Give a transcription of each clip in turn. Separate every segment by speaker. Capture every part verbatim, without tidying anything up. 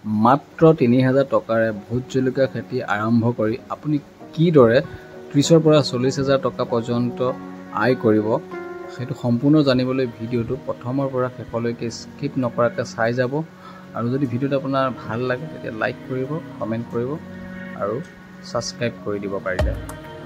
Speaker 1: মাত্ৰ তিনি হাজাৰ টকাৰে ভোট জলকীয়া খেতি আৰম্ভ কৰি আপুনি কিদৰে ত্ৰিছৰ পৰা চল্লিছ হাজাৰ টকা পৰ্যন্ত আয় কৰিব সেইটো সম্পূৰ্ণ জানিবলৈ ভিডিঅ'টো প্ৰথমৰ পৰা শেষলৈকে স্কিপ নকৰাকৈ চাই যাব। আৰু যদি ভিডিঅ'টো আপোনাৰ ভাল লাগে তেতিয়া লাইক কৰিব, কমেণ্ট কৰিব আৰু ছাবস্ক্ৰাইব কৰি দিব পাৰিলে।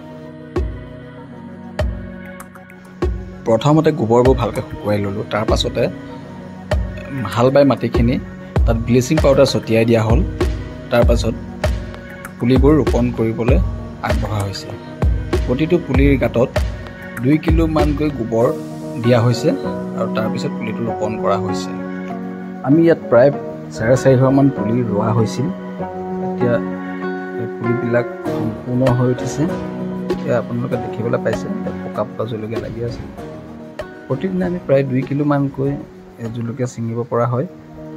Speaker 1: প্ৰথমতে গোবৰবোৰ ভালকৈ শুকুৱাই ল'লোঁ। তাৰ পাছতে হাল বাই মাটিখিনি তাত ব্লিচিং পাউডাৰ ছটিয়াই দিয়া হ'ল। তাৰ পাছত পুলিবোৰ ৰোপণ কৰিবলৈ আগবঢ়া হৈছে। প্ৰতিটো পুলিৰ গাঁতত দুই কিলোমানকৈ গোবৰ দিয়া হৈছে আৰু তাৰপিছত পুলিটো ৰোপণ কৰা হৈছে। আমি ইয়াত প্ৰায় চাৰে চাৰিশমান পুলি ৰোৱা হৈছিল। এতিয়া পুলিবিলাক সম্পূৰ্ণ হৈ উঠিছে। এতিয়া আপোনালোকে দেখিবলৈ পাইছে পকা পকা জলকীয়া লাগি আছে। প্ৰতিদিনে আমি প্ৰায় দুই কিলোমানকৈ জলকীয়া ছিঙিব পৰা হয়।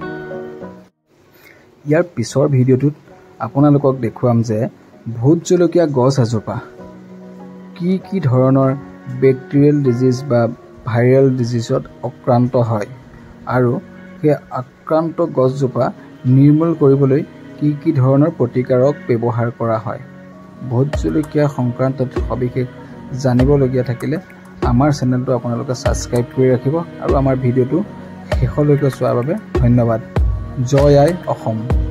Speaker 1: ইয়াৰ পিছৰ ভিডিঅ'টোত আপোনালোকক দেখুৱাম যে ভোট জলকীয়া গছ এজোপা কি কি ধৰণৰ বেক্টেৰিয়েল ডিজিজ বা ভাইৰেল ডিজিজত আক্ৰান্ত হয় আৰু সেই আক্ৰান্ত গছজোপা নিৰ্মূল কৰিবলৈ কি কি ধৰণৰ প্ৰতিকাৰক ব্যৱহাৰ কৰা হয়। ভোট জলকীয়া সংক্ৰান্তত সবিশেষ জানিবলগীয়া থাকিলে আমাৰ চেনেলটো আপোনালোকে ছাবস্ক্ৰাইব কৰি ৰাখিব আৰু আমাৰ ভিডিঅ'টো শেষলৈকে চোৱাৰ বাবে ধন্যবাদ। জয় আই অসম।